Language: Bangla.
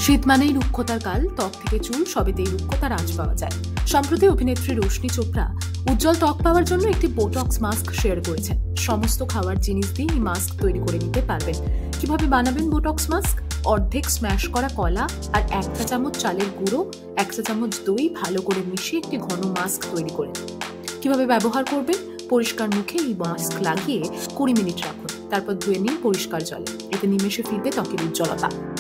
শীত মানেই রুক্ষতার কাল, ত্বক থেকে চুল সবেতেই রুক্ষতার আঁচ পাওয়া যায়। সম্প্রতি অভিনেত্রী রোশনি চোপড়া উজ্জ্বল ত্বক পাওয়ার জন্য একটি বোটক্স মাস্ক শেয়ার করেছেন। সমস্ত খাওয়ার জিনিস দিয়ে এই মাস্ক তৈরি করে নিতে পারবেন। কিভাবে বানাবেন বোটক্স মাস্ক? অর্ধেক স্ম্যাশ করা কলা আর 1 চা চামচ চালের গুঁড়ো, 1 চা চামচ দই ভালো করে মিশিয়ে একটি ঘন মাস্ক তৈরি করে। কিভাবে ব্যবহার করবেন? পরিষ্কার মুখে এই মাস্ক লাগিয়ে 20 মিনিট রাখুন, তারপর ধুয়ে নিন পরিষ্কার জলে। এতে নিমেষে ফিরবে ত্বকের উজ্জ্বলতা।